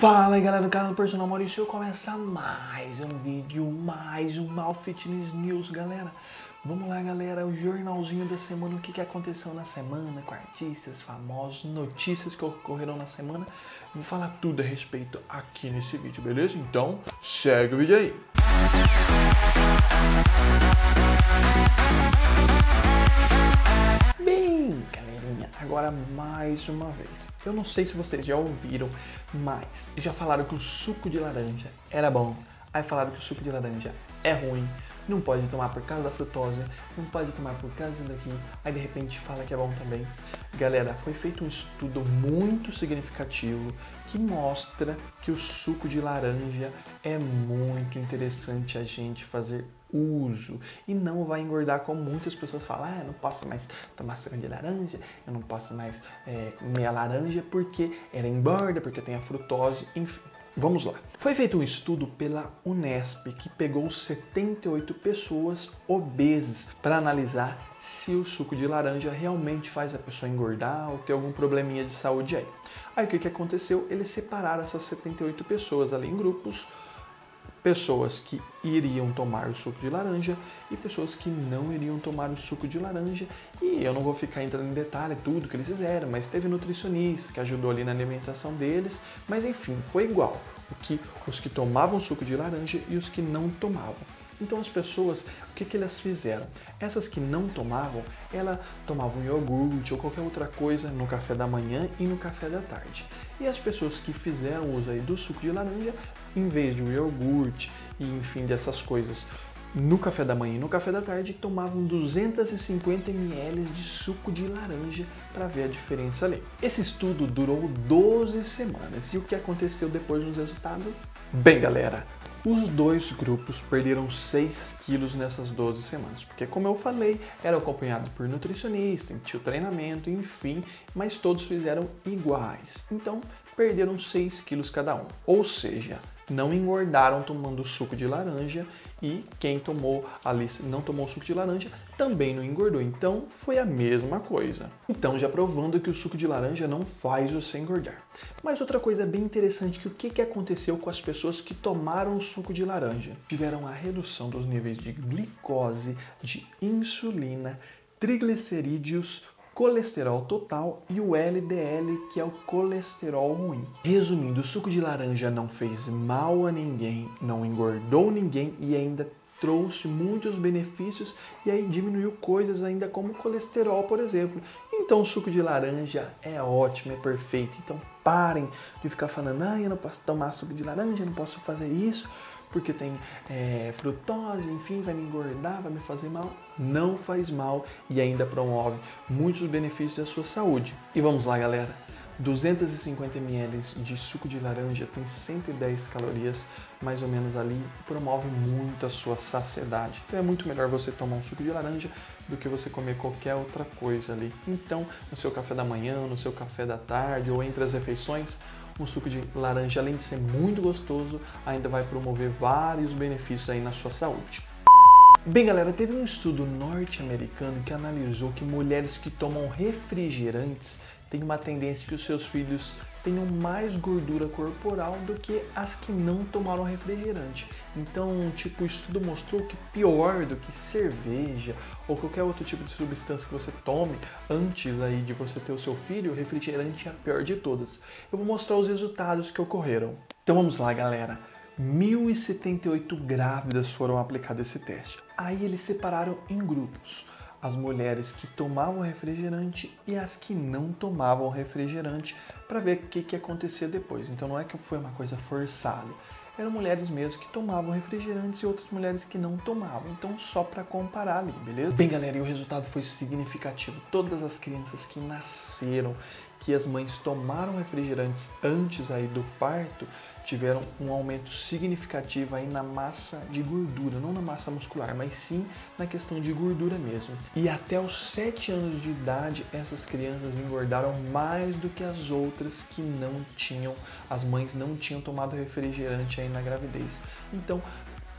Fala aí galera do canal do Personal Maurício, começa mais um vídeo, mais um Mal Fitness News, galera. Vamos lá galera, o jornalzinho da semana, o que aconteceu na semana, com artistas, famosos, notícias que ocorreram na semana. Vou falar tudo a respeito aqui nesse vídeo, beleza? Então, segue o vídeo aí. Bem, galerinha, agora mais uma vez. Eu não sei se vocês já ouviram, mas já falaram que o suco de laranja era bom. Aí falaram que o suco de laranja é ruim, não pode tomar por causa da frutose, não pode tomar por causa daquilo. Aí de repente fala que é bom também. Galera, foi feito um estudo muito significativo que mostra que o suco de laranja é muito interessante a gente fazer uso e não vai engordar como muitas pessoas falam. Eu não posso mais tomar suco de laranja, eu não posso mais comer a laranja porque ela engorda, porque tem a frutose, enfim. Vamos lá. Foi feito um estudo pela Unesp que pegou 78 pessoas obesas para analisar se o suco de laranja realmente faz a pessoa engordar ou ter algum probleminha de saúde aí. Aí o que aconteceu? Eles separaram essas 78 pessoas ali em grupos. Pessoas que iriam tomar o suco de laranja e pessoas que não iriam tomar o suco de laranja. E eu não vou ficar entrando em detalhe tudo que eles fizeram, mas teve nutricionista que ajudou ali na alimentação deles. Mas enfim, foi igual os que tomavam suco de laranja e os que não tomavam. Então as pessoas, o que elas fizeram? Essas que não tomavam, elas tomavam iogurte ou qualquer outra coisa no café da manhã e no café da tarde. E as pessoas que fizeram uso aí do suco de laranja, em vez de um iogurte e enfim dessas coisas, no café da manhã e no café da tarde, tomavam 250 ml de suco de laranja para ver a diferença ali. Esse estudo durou 12 semanas. E o que aconteceu depois nos resultados? Bem, galera, os dois grupos perderam 6 quilos nessas 12 semanas, porque como eu falei, era acompanhado por nutricionista, tinha o treinamento, enfim, mas todos fizeram iguais. Então, perderam 6 quilos cada um. Ou seja, não engordaram tomando suco de laranja e quem tomou ali, não tomou suco de laranja também não engordou. Então foi a mesma coisa. Então já provando que o suco de laranja não faz você engordar. Mas outra coisa bem interessante, que o que aconteceu com as pessoas que tomaram o suco de laranja? Tiveram a redução dos níveis de glicose, de insulina, triglicerídeos, colesterol total e o LDL, que é o colesterol ruim. Resumindo, o suco de laranja não fez mal a ninguém, não engordou ninguém e ainda trouxe muitos benefícios e aí diminuiu coisas ainda como colesterol, por exemplo. Então o suco de laranja é ótimo, é perfeito. Então parem de ficar falando, eu não posso tomar suco de laranja, eu não posso fazer isso porque tem frutose, enfim, vai me engordar, vai me fazer mal. Não faz mal e ainda promove muitos benefícios à sua saúde. E vamos lá, galera. 250 ml de suco de laranja tem 110 calorias, mais ou menos ali, e promove muito a sua saciedade. Então é muito melhor você tomar um suco de laranja do que você comer qualquer outra coisa ali. Então, no seu café da manhã, no seu café da tarde ou entre as refeições, um suco de laranja, além de ser muito gostoso, ainda vai promover vários benefícios aí na sua saúde. Bem, galera, teve um estudo norte-americano que analisou que mulheres que tomam refrigerantes têm uma tendência que os seus filhos tenham mais gordura corporal do que as que não tomaram refrigerante. Então, o estudo mostrou que pior do que cerveja ou qualquer outro tipo de substância que você tome antes aí de você ter o seu filho, o refrigerante é a pior de todas. Eu vou mostrar os resultados que ocorreram. Então vamos lá, galera. 1.078 grávidas foram aplicadas esse teste. Aí eles separaram em grupos as mulheres que tomavam refrigerante e as que não tomavam refrigerante para ver o que acontecia depois. Então não é que foi uma coisa forçada. Eram mulheres mesmo que tomavam refrigerantes e outras mulheres que não tomavam. Então só para comparar ali, beleza? Bem, galera, e o resultado foi significativo. Todas as crianças que nasceram, que as mães tomaram refrigerantes antes aí do parto, tiveram um aumento significativo aí na massa de gordura, não na massa muscular, mas sim na questão de gordura mesmo. E até os 7 anos de idade, essas crianças engordaram mais do que as outras que não tinham, as mães não tinham tomado refrigerante aí na gravidez. Então,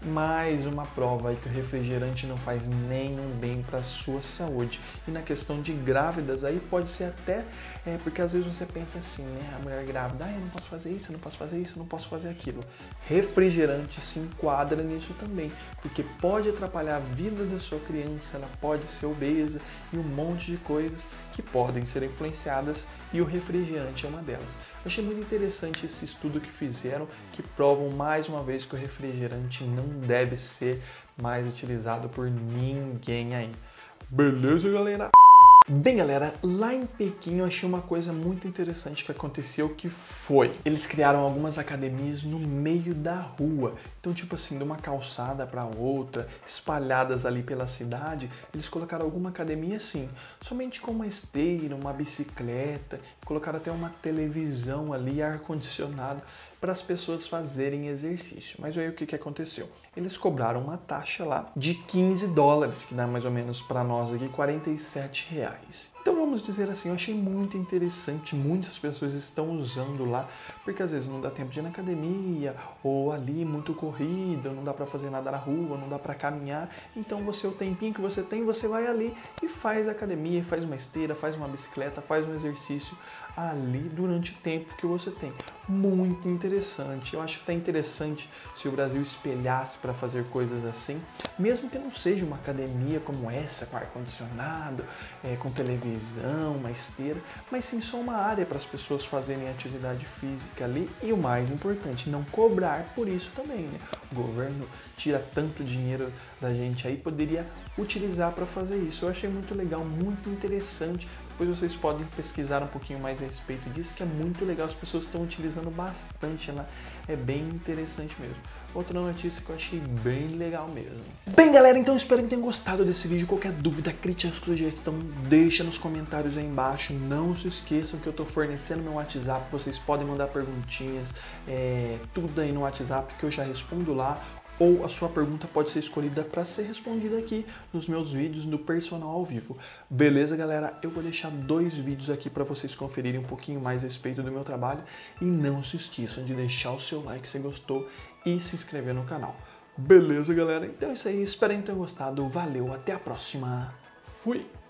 Mais uma prova aí que o refrigerante não faz nenhum bem para a sua saúde. E na questão de grávidas aí pode ser até, porque às vezes você pensa assim, né? A mulher grávida, eu não posso fazer isso, eu não posso fazer isso, eu não posso fazer aquilo. Refrigerante se enquadra nisso também, porque pode atrapalhar a vida da sua criança, ela pode ser obesa e um monte de coisas que podem ser influenciadas e o refrigerante é uma delas. Eu achei muito interessante esse estudo que fizeram, que provam mais uma vez que o refrigerante não deve ser mais utilizado por ninguém aí. Beleza, galera? Bem, galera, lá em Pequim eu achei uma coisa muito interessante que aconteceu, que foi, eles criaram algumas academias no meio da rua. Então, tipo assim, de uma calçada para outra, espalhadas ali pela cidade, eles colocaram alguma academia assim, somente com uma esteira, uma bicicleta, colocaram até uma televisão ali, ar-condicionado, para as pessoas fazerem exercício. Mas aí o que aconteceu? Eles cobraram uma taxa lá de $15, que dá mais ou menos para nós aqui R$47. Então vamos dizer assim, eu achei muito interessante, muitas pessoas estão usando lá, porque às vezes não dá tempo de ir na academia, ou ali muito corrida, não dá para fazer nada na rua, não dá para caminhar, então o tempinho que você tem, você vai ali e faz academia, faz uma esteira, faz uma bicicleta, faz um exercício ali durante o tempo que você tem. Muito interessante. Eu acho até interessante se o Brasil espelhasse para fazer coisas assim, mesmo que não seja uma academia como essa, com ar-condicionado, com televisão, uma esteira, mas sim só uma área para as pessoas fazerem atividade física ali e o mais importante, não cobrar por isso também, né? O governo tira tanto dinheiro da gente aí, poderia utilizar para fazer isso. Eu achei muito legal, muito interessante. Depois vocês podem pesquisar um pouquinho mais a respeito disso, que é muito legal, as pessoas estão utilizando bastante lá, é bem interessante mesmo. Outra notícia que eu achei bem legal mesmo. Bem, galera, então espero que tenham gostado desse vídeo. Qualquer dúvida, crítica, sugestão, deixa nos comentários aí embaixo. Não se esqueçam que eu estou fornecendo meu WhatsApp, vocês podem mandar perguntinhas, tudo aí no WhatsApp que eu já respondo lá. Ou a sua pergunta pode ser escolhida para ser respondida aqui nos meus vídeos do Personal ao Vivo. Beleza, galera? Eu vou deixar 2 vídeos aqui para vocês conferirem um pouquinho mais a respeito do meu trabalho. E não se esqueçam de deixar o seu like se gostou e se inscrever no canal. Beleza, galera? Então é isso aí. Espero que tenham gostado. Valeu, até a próxima. Fui!